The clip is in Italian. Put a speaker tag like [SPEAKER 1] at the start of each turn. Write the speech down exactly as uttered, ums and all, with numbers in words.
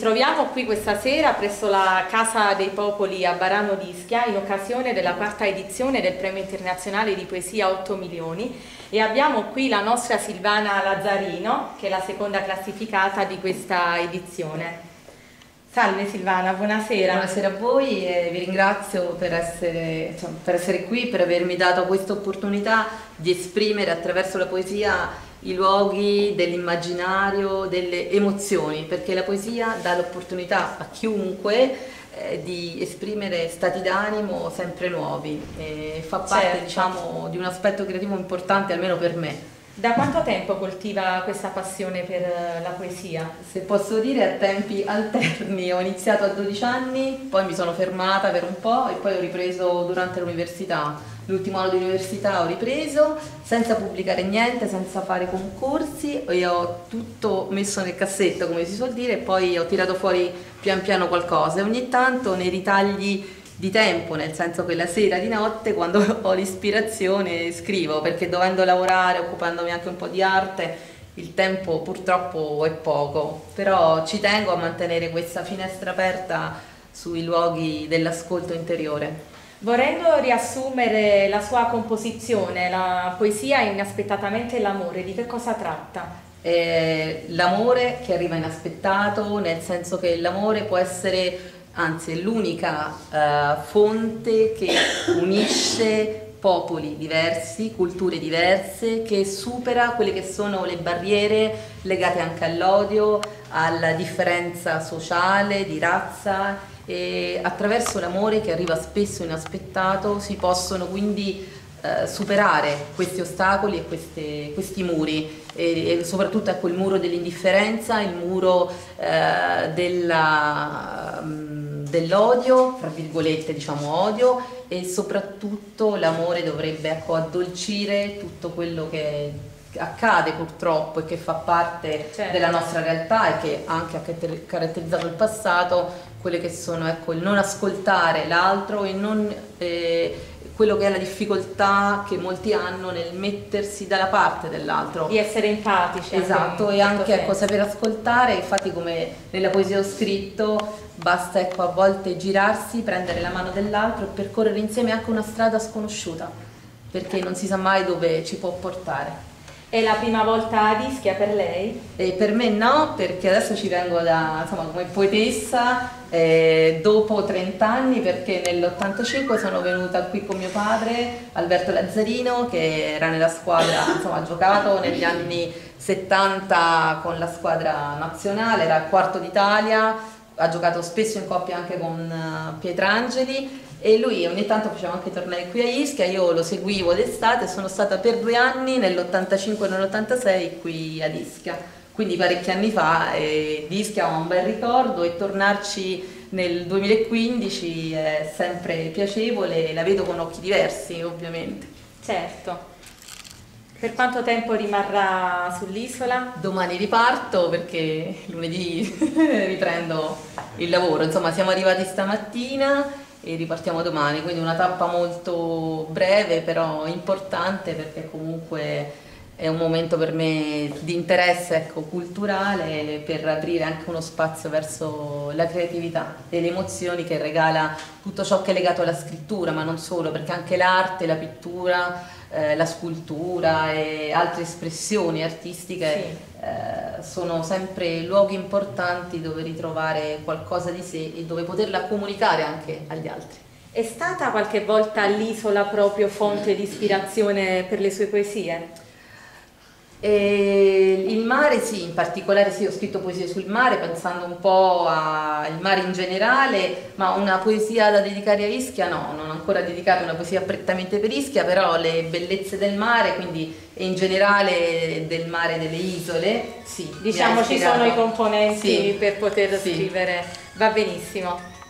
[SPEAKER 1] troviamo qui questa sera presso la Casa dei Popoli a Barano d'Ischia in occasione della quarta edizione del Premio Internazionale di Poesia otto milioni e abbiamo qui la nostra Silvana Lazzarino, che è la seconda classificata di questa edizione. Salve Silvana, buonasera.
[SPEAKER 2] Buonasera a voi e vi ringrazio per essere, insomma, per essere qui, per avermi dato questa opportunità di esprimere attraverso la poesia i luoghi dell'immaginario, delle emozioni, perché la poesia dà l'opportunità a chiunque eh, di esprimere stati d'animo sempre nuovi e fa parte,
[SPEAKER 1] certo,
[SPEAKER 2] diciamo, di un aspetto creativo importante, almeno per me.
[SPEAKER 1] Da quanto tempo coltiva questa passione per la poesia?
[SPEAKER 2] Se posso dire, a tempi alterni. Ho iniziato a dodici anni, poi mi sono fermata per un po' e poi ho ripreso durante l'università. L'ultimo anno di università ho ripreso senza pubblicare niente, senza fare concorsi, e ho tutto messo nel cassetto, come si suol dire, e poi ho tirato fuori pian piano qualcosa e ogni tanto nei ritagli di tempo, nel senso che la sera di notte, quando ho l'ispirazione, scrivo, perché dovendo lavorare, occupandomi anche un po' di arte, il tempo purtroppo è poco, però ci tengo a mantenere questa finestra aperta sui luoghi dell'ascolto interiore.
[SPEAKER 1] Volendo riassumere la sua composizione, la poesia è inaspettatamente l'amore, di che cosa tratta?
[SPEAKER 2] Eh, l'amore che arriva inaspettato, nel senso che l'amore può essere, anzi è l'unica eh, fonte che unisce popoli diversi, culture diverse, che supera quelle che sono le barriere legate anche all'odio, alla differenza sociale, di razza, e attraverso l'amore che arriva spesso inaspettato si possono quindi eh, superare questi ostacoli e queste, questi muri e, e soprattutto ecco, il muro dell'indifferenza, il muro eh, della... Um, dell'odio, tra virgolette diciamo odio, e soprattutto l'amore dovrebbe ecco, addolcire tutto quello che accade purtroppo e che fa parte
[SPEAKER 1] certo.
[SPEAKER 2] della nostra realtà e che anche ha caratterizzato il passato, quelle che sono ecco, il non ascoltare l'altro e non eh, quello che è la difficoltà che molti hanno nel mettersi dalla parte dell'altro.
[SPEAKER 1] Di essere empatici.
[SPEAKER 2] Esatto, e anche ecco, saper ascoltare, infatti come nella poesia ho scritto, basta ecco, a volte girarsi, prendere la mano dell'altro e percorrere insieme anche una strada sconosciuta, perché non si sa mai dove ci può portare.
[SPEAKER 1] È la prima volta ad Ischia per lei?
[SPEAKER 2] E per me no, perché adesso ci vengo da, insomma, come poetessa eh, dopo trenta anni, perché nell'ottantacinque sono venuta qui con mio padre Alberto Lazzarino, che era nella squadra, insomma ha giocato negli anni settanta con la squadra nazionale, era il quarto d'Italia, ha giocato spesso in coppia anche con uh, Pietrangeli, e lui ogni tanto faceva anche tornei qui a Ischia, io lo seguivo d'estate, sono stata per due anni nell'ottantacinque e nell'ottantasei qui ad Ischia, quindi parecchi anni fa, e di Ischia ho un bel ricordo e tornarci nel duemilaquindici è sempre piacevole, la vedo con occhi diversi ovviamente.
[SPEAKER 1] Certo. Per quanto tempo rimarrà sull'isola?
[SPEAKER 2] Domani riparto perché lunedì riprendo il lavoro, insomma siamo arrivati stamattina e ripartiamo domani, quindi una tappa molto breve però importante, perché comunque è un momento per me di interesse ecco, culturale, per aprire anche uno spazio verso la creatività e le emozioni che regala tutto ciò che è legato alla scrittura, ma non solo, perché anche l'arte, la pittura, eh, la scultura e altre espressioni artistiche sì. eh, sono sempre luoghi importanti dove ritrovare qualcosa di sé e dove poterla comunicare anche agli altri.
[SPEAKER 1] È stata qualche volta l'isola proprio fonte di ispirazione per le sue poesie?
[SPEAKER 2] E il mare sì, in particolare sì, ho scritto poesie sul mare pensando un po' al mare in generale, ma una poesia da dedicare a Ischia no, non ho ancora dedicato una poesia prettamente per Ischia, però le bellezze del mare, quindi in generale del mare delle isole, sì.
[SPEAKER 1] Diciamo ci sono i componenti sì, per poter
[SPEAKER 2] sì.
[SPEAKER 1] scrivere, va benissimo.